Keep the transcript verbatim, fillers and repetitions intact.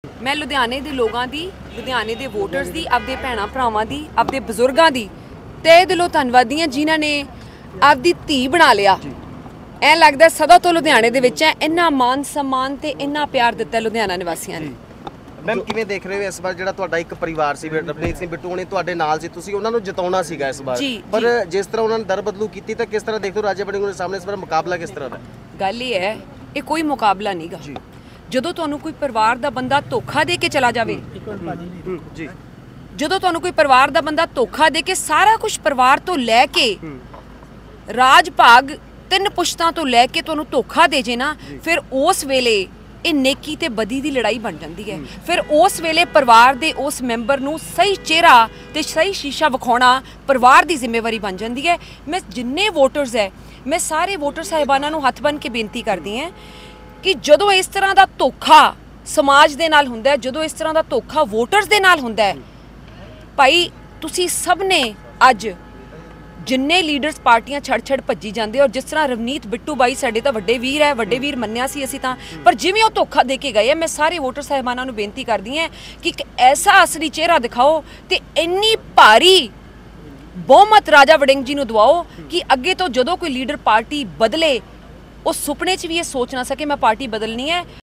मैं लुधियाने ਦੇ ਲੋਕਾਂ ਦੀ ਲੁਧਿਆਣੇ ਦੇ ਵੋਟਰਸ ਦੀ ਆਪਦੇ ਭੈਣਾਂ ਭਰਾਵਾਂ ਦੀ ਆਪਦੇ ਬਜ਼ੁਰਗਾਂ ਦੀ ਤਹਿ ਦਿਲੋਂ ਧੰਨਵਾਦੀ ਹਾਂ ਜਿਨ੍ਹਾਂ ਨੇ ਆਪਦੀ ਧੀ ਬਣਾ ਲਿਆ। ਐ ਲੱਗਦਾ ਸਦਾ ਤੋਂ ਲੁਧਿਆਣੇ ਦੇ ਵਿੱਚ ਹੈ, ਇੰਨਾ ਮਾਨ ਸਨਮਾਨ ਤੇ ਇੰਨਾ ਪਿਆਰ ਦਿੱਤਾ ਲੁਧਿਆਣਾ ਨਿਵਾਸੀਆਂ ਨੇ। ਮੈਮ ਕਿਵੇਂ ਦੇਖ ਰਹੇ ਹੋ ਇਸ ਵਾਰ ਜਿਹੜਾ ਤੁਹਾਡਾ ਇੱਕ ਪਰਿਵਾਰ ਸੀ ਰਵਨੀਤ ਸਿੰਘ ਬਿੱਟੂ ਨੇ ਤੁਹਾਡੇ ਨਾਲ ਸੀ, ਤੁਸੀਂ ਉਹਨਾਂ ਨੂੰ ਜਿਤਾਉਣਾ ਸੀਗਾ ਇਸ ਵਾਰ, ਪਰ ਜਿਸ ਤਰ੍ਹਾਂ ਉਹਨਾਂ ਨੇ ਦਰ ਬਦਲੂ ਕੀਤੀ ਤਾਂ ਕਿਸ ਤਰ੍ਹਾਂ ਦੇਖਦੇ ਹੋ ਰਾਜਾ ਵੜਿੰਗ ਦੇ ਸਾਹਮਣੇ ਇਸ ਵਾਰ ਮੁਕਾਬਲਾ ਕਿਸ ਤਰ੍ਹਾਂ ਦਾ? ਗੱਲ ਇਹ ਹੈ, ਇਹ ਕੋਈ ਮੁਕਾਬਲਾ ਨਹੀਂਗਾ। ਜਦੋਂ ਤੁਹਾਨੂੰ ਕੋਈ ਪਰਿਵਾਰ ਦਾ ਬੰਦਾ ਧੋਖਾ ਦੇ ਕੇ ਚਲਾ ਜਾਵੇ, ਜੀ ਜਦੋਂ ਤੁਹਾਨੂੰ ਕੋਈ ਪਰਿਵਾਰ ਦਾ ਬੰਦਾ ਧੋਖਾ ਦੇ ਕੇ ਸਾਰਾ ਕੁਝ ਪਰਿਵਾਰ ਤੋਂ ਲੈ ਕੇ ਰਾਜ ਭਾਗ ਤਿੰਨ ਪੁਸ਼ਤਾਂ ਤੋਂ ਲੈ ਕੇ ਤੁਹਾਨੂੰ ਧੋਖਾ ਦੇ ਜੇ ਨਾ, ਫਿਰ ਉਸ ਵੇਲੇ ਇਹ ਨੇਕੀ ਤੇ ਬਦੀ ਦੀ ਲੜਾਈ ਬਣ ਜਾਂਦੀ ਹੈ। ਫਿਰ ਉਸ ਵੇਲੇ ਪਰਿਵਾਰ ਦੇ ਉਸ ਮੈਂਬਰ ਨੂੰ ਸਹੀ ਚਿਹਰਾ ਤੇ ਸਹੀ ਸ਼ੀਸ਼ਾ ਵਿਖਾਉਣਾ ਪਰਿਵਾਰ ਦੀ ਜ਼ਿੰਮੇਵਾਰੀ ਬਣ ਜਾਂਦੀ ਹੈ। ਮੈਂ ਜਿੰਨੇ ਵੋਟਰਸ ਹੈ, ਮੈਂ ਸਾਰੇ ਵੋਟਰ ਸਾਹਿਬਾਨਾਂ ਨੂੰ ਹੱਥ ਬੰਨ੍ਹ ਕੇ ਬੇਨਤੀ ਕਰਦੀ ਹਾਂ ਕਿ ਜਦੋਂ ਇਸ ਤਰ੍ਹਾਂ ਦਾ ਧੋਖਾ ਸਮਾਜ ਦੇ ਨਾਲ ਹੁੰਦਾ ਹੈ, ਜਦੋਂ ਇਸ ਤਰ੍ਹਾਂ ਦਾ ਧੋਖਾ ਵੋਟਰਸ ਦੇ ਨਾਲ ਹੁੰਦਾ ਹੈ, ਭਾਈ ਤੁਸੀਂ ਸਭ ਨੇ ਅੱਜ ਜਿੰਨੇ ਲੀਡਰਸ ਪਾਰਟੀਆਂ ਛੱਡ ਛੱਡ ਭੱਜੀ ਜਾਂਦੇ, ਔਰ ਜਿਸ ਤਰ੍ਹਾਂ ਰਵਨੀਤ ਬਿੱਟੂ ਬਾਈ ਸਾਡੇ ਤਾਂ ਵੱਡੇ ਵੀਰ ਹੈ, ਵੱਡੇ ਵੀਰ ਮੰਨਿਆ ਸੀ ਅਸੀਂ ਤਾਂ, ਪਰ ਜਿਵੇਂ ਉਹ ਧੋਖਾ ਦੇ ਕੇ ਗਏ, ਮੈਂ ਸਾਰੇ ਵੋਟਰ ਸਾਹਿਬਾਨਾਂ ਨੂੰ ਬੇਨਤੀ ਕਰਦੀ ਹਾਂ ਕਿ ਇੱਕ ਐਸਾ ਅਸਲੀ ਚਿਹਰਾ ਦਿਖਾਓ ਤੇ ਇੰਨੀ ਭਾਰੀ ਬਹੁਮਤ ਰਾਜਾ ਵੜਿੰਗ ਜੀ ਨੂੰ ਦਵਾਓ ਕਿ ਅੱਗੇ ਤੋਂ ਜਦੋਂ ਕੋਈ ਲੀਡਰ ਪਾਰਟੀ ਬਦਲੇ ਉਹ ਸੁਪਨੇ 'ਚ ਵੀ ਇਹ ਸੋਚ ਨਾ ਸਕੇ ਮੈਂ ਪਾਰਟੀ ਬਦਲਣੀ ਹੈ।